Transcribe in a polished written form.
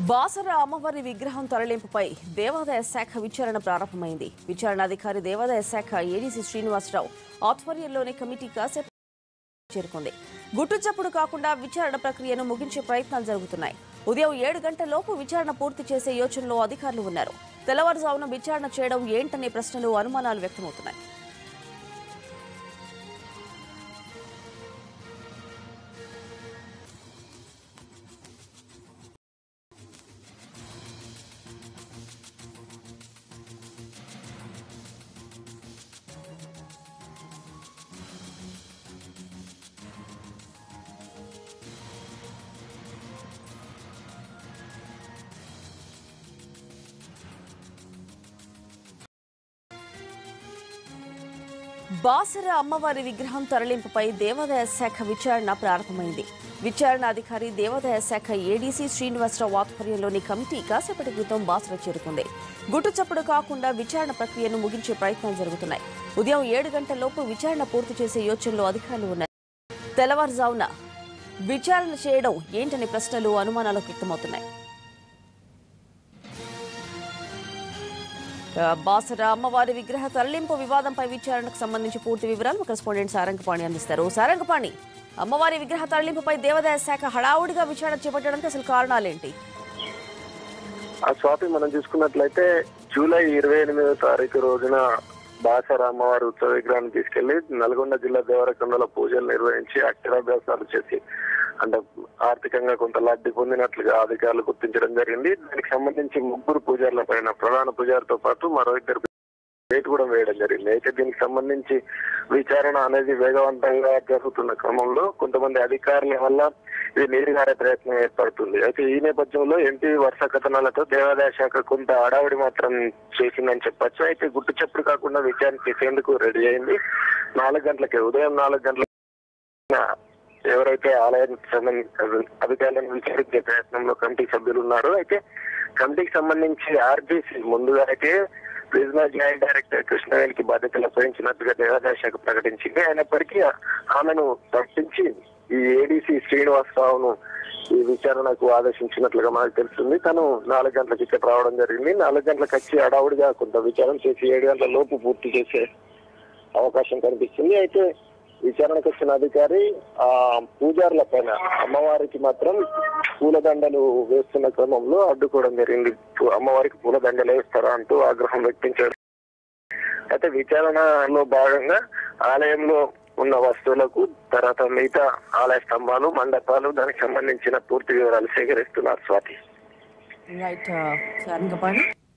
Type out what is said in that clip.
బాసర అమ్మవారి విగ్రహం తరలింపుపై దేవాదాయ శాఖ విచారణ ప్రారంభమైంది. విచారణాధికారి దేవాదాయ శాఖ ఏడీసీ శ్రీనివాసరావు ఆధ్వర్యంలోని కమిటీ కాసేపు చేరుకుంది. గుట్టుచప్పుడు కాకుండా విచారణ ప్రక్రియను ముగించే ప్రయత్నాలు జరుగుతున్నాయి. ఉదయం 7 గంటలలోపు విచారణ పూర్తి చేసే యోచనలో అధికారులు ఉన్నారు. తెల్లవారుజామున విచారణ చేయడం ఏంటనే ప్రశ్నలు, అనుమానాలు వ్యక్తమవుతున్నాయి. బాసర అమ్మవారి విగ్రహం తరలింపుపై దేవాదాయ శాఖ విచారణ ప్రారంభమైంది. విచారణాధికారి దేవాదాయ శాఖ ఏడీసీ శ్రీనివాసరావు ఆధ్వర్యంలోని కమిటీ కాసేపటి క్రితం బాసర చేరుకుంది. గుట్టుచప్పుడు కాకుండా విచారణ ప్రక్రియను ముగించే ప్రయత్నాలు జరుగుతున్నాయి. ఉదయం 7 గంటలలోపు విచారణ పూర్తి చేసే యోచనలో అధికారులు ఉన్నారు. తెల్లవారుజామున విచారణ చేయడం ఏంటనే ప్రశ్నలు, అనుమానాలు వ్యక్తమవుతున్నాయి. బాసర అమ్మవారి విగ్రహ తరలింపు వివాదంపై విచారణకు సంబంధించి పూర్తి వివరాలు కరెస్పాండెంట్ సారంగపాణి అందిస్తారు. సారంగపాణి, అమ్మవారి విగ్రహ తరలింపుపై దేవాదాయ శాఖ హడావుడిగా విచారణ చేపట్టడానికి అసలు కారణాలేంటి? స్వాతి, మనం చూసుకున్నట్లయితే జూలై 28వ తారీఖు రోజున బాసర అమ్మవారి ఉత్సవ విగ్రహాన్ని తీసుకెళ్లి నల్గొండ జిల్లా దేవరకొండలో పూజలు నిర్వహించి అక్షరాభ్యాసాలు చేసి అంటే ఆర్థికంగా కొంత లబ్ధి పొందినట్లుగా అధికారులు గుర్తించడం జరిగింది. దానికి సంబంధించి 3 పూజారుల పైన ప్రధాన పూజారితో పాటు మరో 2 రేటు కూడా వేయడం జరిగింది. అయితే దీనికి సంబంధించి విచారణ అనేది వేగవంతంగా జరుగుతున్న క్రమంలో కొంతమంది అధికారుల వల్ల ఇది నీరుగారే ప్రయత్నం ఏర్పడుతుంది. అయితే ఈ నేపథ్యంలో ఎన్టీవీ వరుస కథనాలతో దేవాదాయ శాఖ కొంత హడావుడి మాత్రం చేసిందని చెప్పొచ్చు. అయితే గుట్టు చప్పుడు కాకుండా విచారణ చేసేందుకు రెడీ అయింది. 4 గంటలకే, ఉదయం 4 గంటల ఎవరైతే ఆలయానికి సంబంధించిన అధికారులను విచారించే ప్రయత్నంలో కమిటీ సభ్యులు ఉన్నారు. అయితే కమిటీకి సంబంధించి ఆర్జీసీ ముందుగా అయితే రీజనల్ జాయింట్ డైరెక్టర్ కృష్ణవేణికి బాధ్యతలు అప్పగించినట్టుగా దేవాదాయ శాఖ ప్రకటించింది. అయినప్పటికీ ఆమెను తప్పించి ఈ ఏడీసీ శ్రీనివాసరావును ఈ విచారణకు ఆదేశించినట్లుగా మనకు తెలుస్తుంది. తను 4 గంటలకు ఇక్కడ రావడం జరిగింది. 4 గంటలకు వచ్చి హడావుడిగా కొంత విచారణ చేసి 7 గంటల లోపు పూర్తి చేసే అవకాశం కనిపిస్తుంది. అయితే విచారణకు వచ్చిన అధికారి ఆ పూజారుల పైన అమ్మవారికి మాత్రం పూలదండలు వేస్తున్న క్రమంలో అడ్డుకోవడం జరిగింది. అమ్మవారికి పూలదండలు వేస్తారా అంటూ ఆగ్రహం వ్యక్తించారు. అయితే విచారణలో భాగంగా ఆలయంలో ఉన్న వస్తువులకు, తర్వాత మిగతా ఆలయ స్తంభాలు, మండపాలు, దానికి సంబంధించిన పూర్తి వివరాలు సేకరిస్తున్నారు. స్వాతి. రైట్,